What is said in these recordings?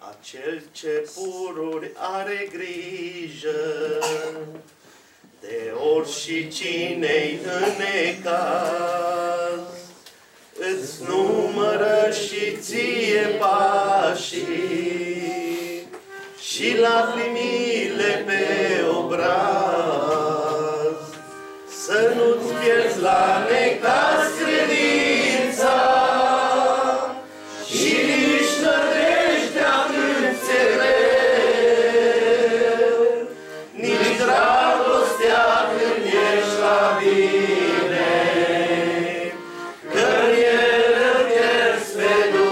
Cel ce pururi are grijă de orice cine-i în necaz, îți numără și ție pașii și lacrimile pe obraz. Să nu-ți pierzi la necaz credința și nici nădejdea când ți-e greu, nici dragostea când ești la bine, că-n El îl pierzi pe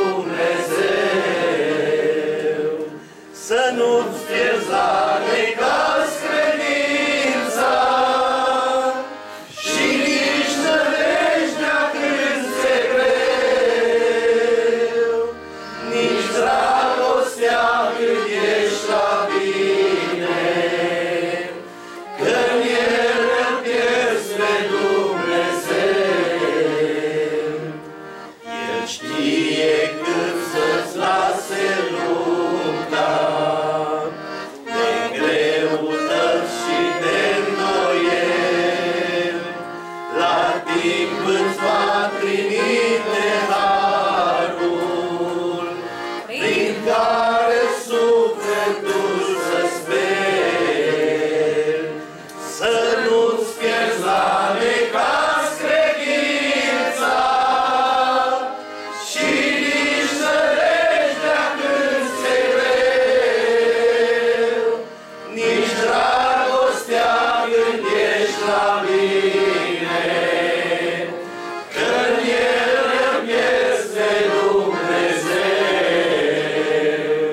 Dumnezeu. Să nu-ți pierzi la necaz credința și nici nădejdea când ți-e greu, nici dragostea când ești la bine, că-n El îl pierzi pe Dumnezeu. El știe când să-ți lase lupta, de greutăți și de îndoieli, la timp îți va trimite harul, prin care sufletul să speri. Să nu-ți pierzi la necaz credința și nici nădejdea când ți-e greu, nici dragostea când ești la bine, că-n El îl pierzi pe Dumnezeu.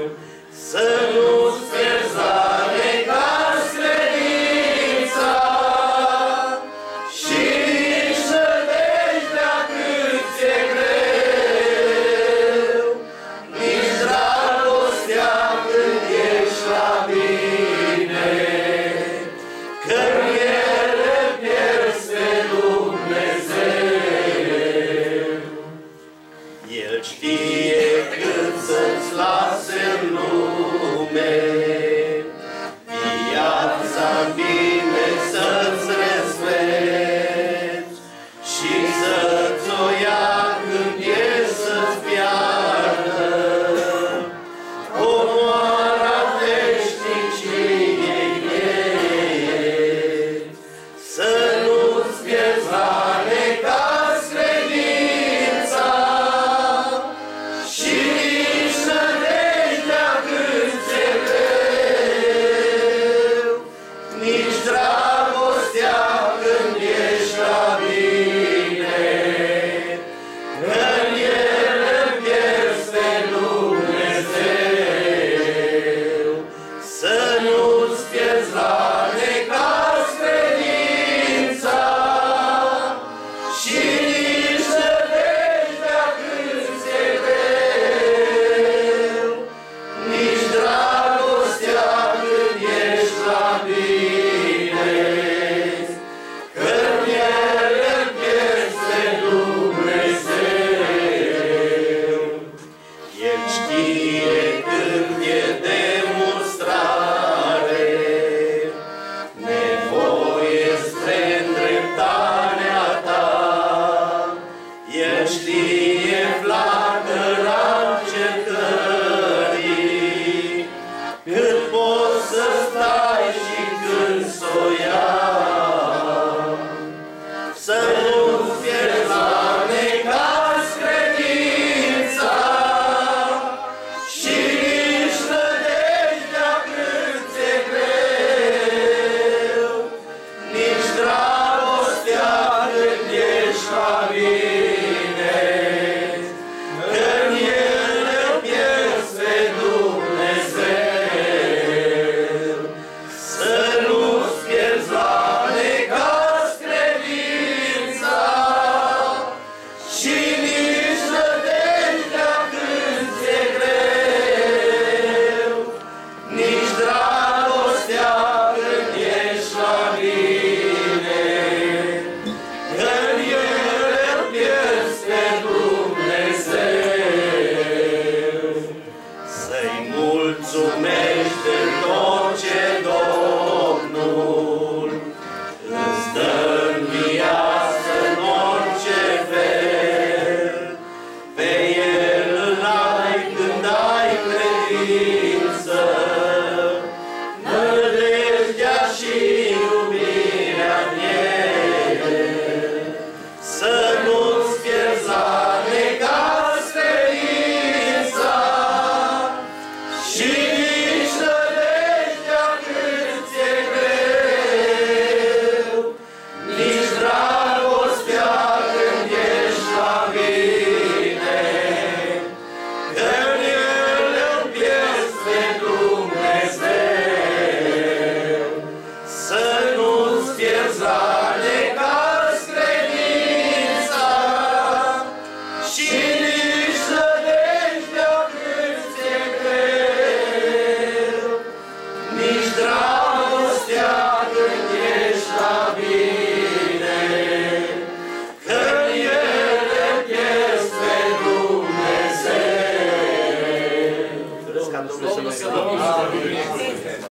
mulțumește tot ce Domnul îți dă în viață în orice fel. Pe El îl ai când ai credință, nădejdea și iubirea în El. Să nu-ți pierzi la necaz credința și nici nădejdea cât ți-e greu, nici dragostea când ești la bine, că-n El îl pierzi pe Dumnezeu. Să nu-ți pierzi la necaz credința și nici nădejdea cât ți-e greu, nici dragostea când ești la bine, că-n El îl pierzi pe Dumnezeu. Vreți ca Domnul să ne